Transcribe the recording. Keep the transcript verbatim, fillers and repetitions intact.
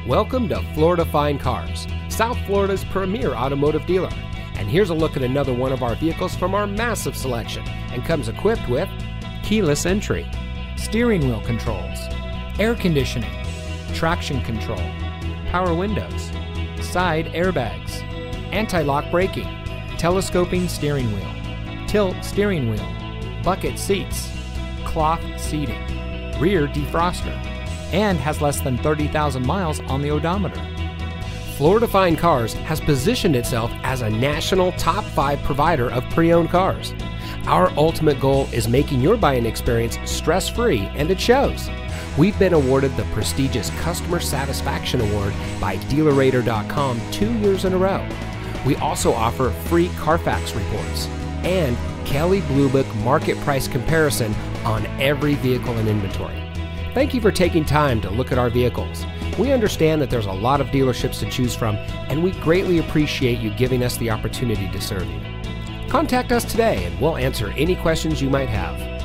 Welcome to Florida Fine Cars, South Florida's premier automotive dealer. And here's a look at another one of our vehicles from our massive selection, and comes equipped with keyless entry, steering wheel controls, air conditioning, traction control, power windows, side airbags, anti-lock braking, telescoping steering wheel, tilt steering wheel, bucket seats, cloth seating, rear defroster, and has less than thirty thousand miles on the odometer. Florida Fine Cars has positioned itself as a national top five provider of pre-owned cars. Our ultimate goal is making your buying experience stress-free, and it shows. We've been awarded the prestigious Customer Satisfaction Award by Dealer Rater dot com two years in a row. We also offer free Carfax reports and Kelley Blue Book market price comparison on every vehicle in inventory. Thank you for taking time to look at our vehicles. We understand that there's a lot of dealerships to choose from, and we greatly appreciate you giving us the opportunity to serve you. Contact us today and we'll answer any questions you might have.